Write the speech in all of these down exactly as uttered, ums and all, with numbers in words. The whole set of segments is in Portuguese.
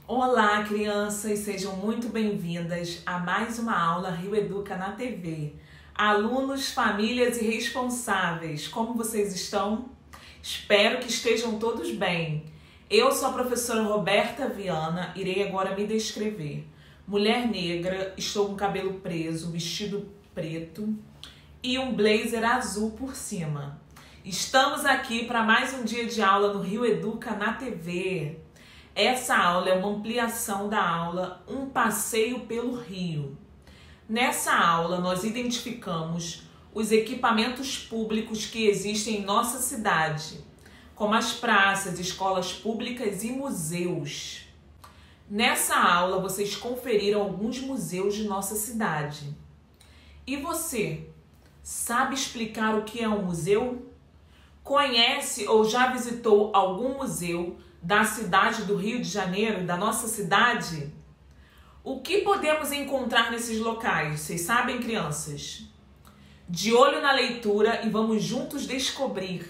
Olá, crianças! Sejam muito bem-vindas a mais uma aula Rio Educa na T V. Alunos, famílias e responsáveis, como vocês estão? Espero que estejam todos bem. Eu sou a professora Roberta Viana, irei agora me descrever. Mulher negra, estou com cabelo preso, vestido preto e um blazer azul por cima. Estamos aqui para mais um dia de aula no Rio Educa na T V. Essa aula é uma ampliação da aula Um Passeio pelo Rio. Nessa aula, nós identificamos os equipamentos públicos que existem em nossa cidade, como as praças, escolas públicas e museus. Nessa aula, vocês conferiram alguns museus de nossa cidade. E você, sabe explicar o que é um museu? Conhece ou já visitou algum museu da cidade do Rio de Janeiro, da nossa cidade? O que podemos encontrar nesses locais? Vocês sabem, crianças? De olho na leitura e vamos juntos descobrir.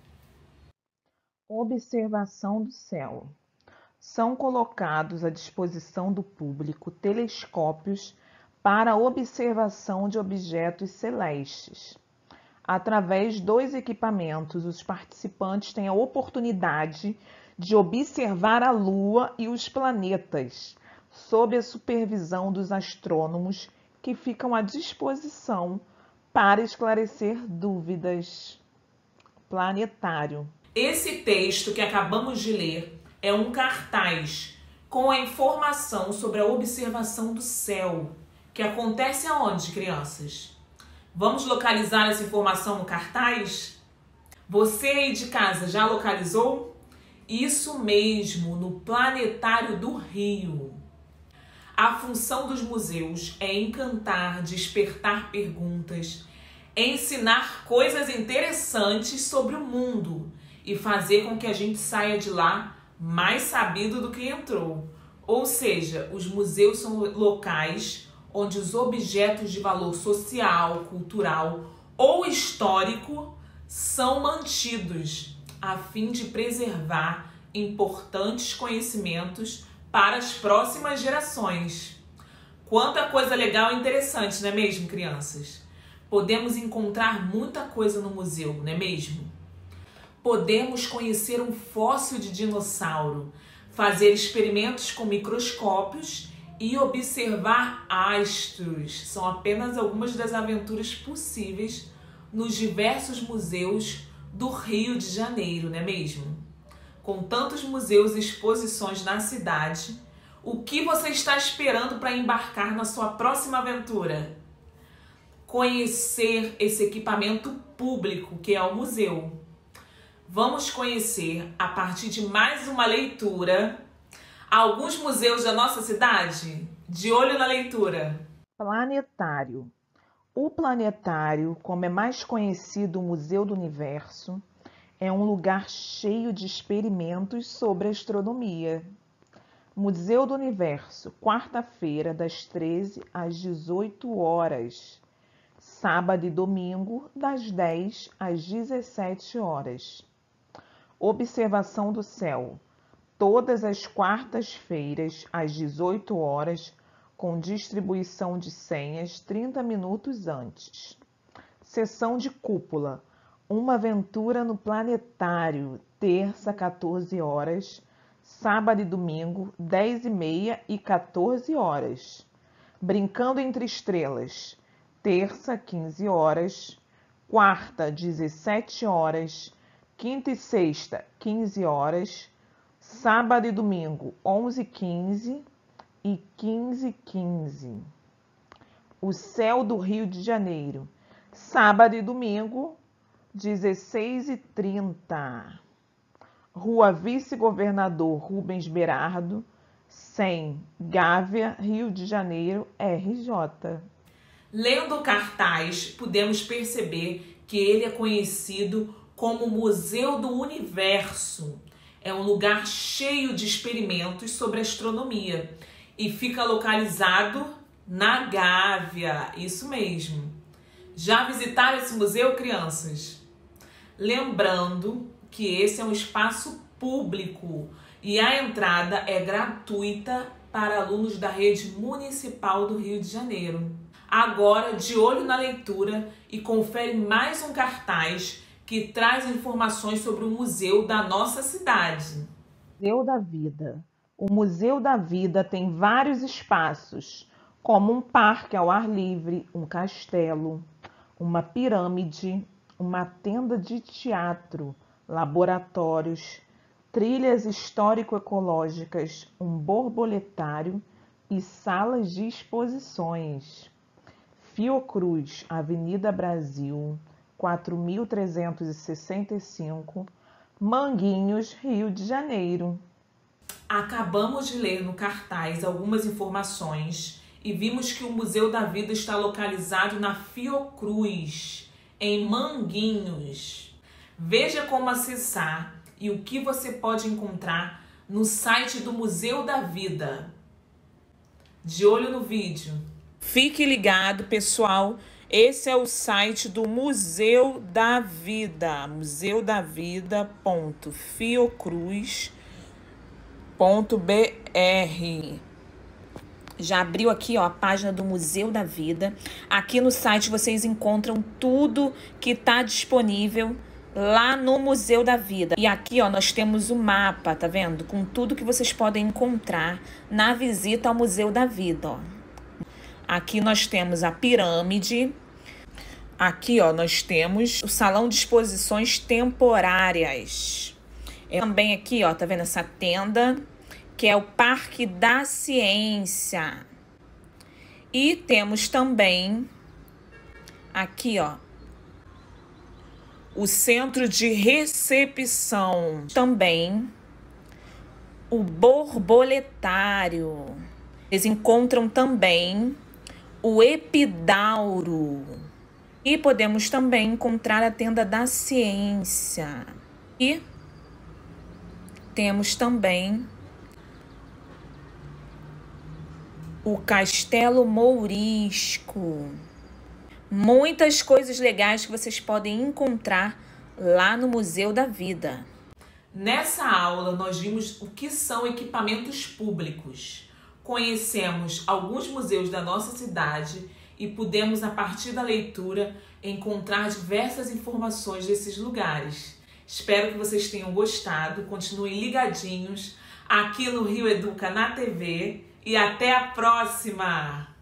Observação do céu. São colocados à disposição do público telescópios para observação de objetos celestes. Através dos equipamentos, os participantes têm a oportunidade de observar a Lua e os planetas, sob a supervisão dos astrônomos que ficam à disposição para esclarecer dúvidas. Planetário. Esse texto que acabamos de ler é um cartaz com a informação sobre a observação do céu, que acontece aonde, crianças? Vamos localizar essa informação no cartaz? Você aí de casa já localizou? Isso mesmo, no Planetário do Rio. A função dos museus é encantar, despertar perguntas, ensinar coisas interessantes sobre o mundo e fazer com que a gente saia de lá mais sabido do que entrou. Ou seja, os museus são locais onde os objetos de valor social, cultural ou histórico são mantidos, a fim de preservar importantes conhecimentos para as próximas gerações. Quanta coisa legal e interessante, não é mesmo, crianças? Podemos encontrar muita coisa no museu, não é mesmo? Podemos conhecer um fóssil de dinossauro, fazer experimentos com microscópios e observar astros. São apenas algumas das aventuras possíveis nos diversos museus do Rio de Janeiro, não é mesmo? Com tantos museus e exposições na cidade, o que você está esperando para embarcar na sua próxima aventura? Conhecer esse equipamento público que é o museu. Vamos conhecer, a partir de mais uma leitura, alguns museus da nossa cidade? De olho na leitura. Planetário. O planetário, como é mais conhecido o Museu do Universo, é um lugar cheio de experimentos sobre astronomia. Museu do Universo, quarta-feira, das treze às dezoito horas. Sábado e domingo, das dez às dezessete horas. Observação do céu. Todas as quartas-feiras, às dezoito horas, com distribuição de senhas trinta minutos antes. Sessão de cúpula. Uma aventura no planetário, terça, quatorze horas, sábado e domingo, dez e meia e quatorze horas. Brincando entre estrelas, terça, quinze horas, quarta, dezessete horas, quinta e sexta, quinze horas, sábado e domingo, onze e quinze e quinze e quinze. O céu do Rio de Janeiro, sábado e domingo, dezesseis e trinta. Rua Vice-Governador Rubens Berardo, cem, Gávea, Rio de Janeiro, R J. Lendo o cartaz, podemos perceber que ele é conhecido como Museu do Universo. É um lugar cheio de experimentos sobre astronomia e fica localizado na Gávea, isso mesmo. Já visitaram esse museu, crianças? Lembrando que esse é um espaço público e a entrada é gratuita para alunos da rede municipal do Rio de Janeiro. Agora, de olho na leitura e confere mais um cartaz que traz informações sobre o museu da nossa cidade. Museu da Vida. O Museu da Vida tem vários espaços, como um parque ao ar livre, um castelo, uma pirâmide, uma tenda de teatro, laboratórios, trilhas histórico-ecológicas, um borboletário e salas de exposições. Fiocruz, Avenida Brasil, quatro mil trezentos e sessenta e cinco, Manguinhos, Rio de Janeiro. Acabamos de ler no cartaz algumas informações e vimos que o Museu da Vida está localizado na Fiocruz, em Manguinhos. Veja como acessar e o que você pode encontrar no site do Museu da Vida. De olho no vídeo. Fique ligado, pessoal. Esse é o site do Museu da Vida, museu da vida ponto fiocruz ponto b r. Já abriu aqui, ó, a página do Museu da Vida. Aqui no site vocês encontram tudo que está disponível lá no Museu da Vida. E aqui, ó, nós temos o mapa, tá vendo? Com tudo que vocês podem encontrar na visita ao Museu da Vida, ó. Aqui nós temos a pirâmide. Aqui, ó, nós temos o salão de exposições temporárias. É também aqui, ó, tá vendo essa tenda, que é o Parque da Ciência. E temos também aqui, ó, o centro de recepção. Também o borboletário. Eles encontram também o epidauro. E podemos também encontrar a tenda da ciência. E temos também o Castelo Mourisco. Muitas coisas legais que vocês podem encontrar lá no Museu da Vida. Nessa aula, nós vimos o que são equipamentos públicos. Conhecemos alguns museus da nossa cidade e pudemos, a partir da leitura, encontrar diversas informações desses lugares. Espero que vocês tenham gostado. Continuem ligadinhos aqui no Rio Educa na T V e até a próxima!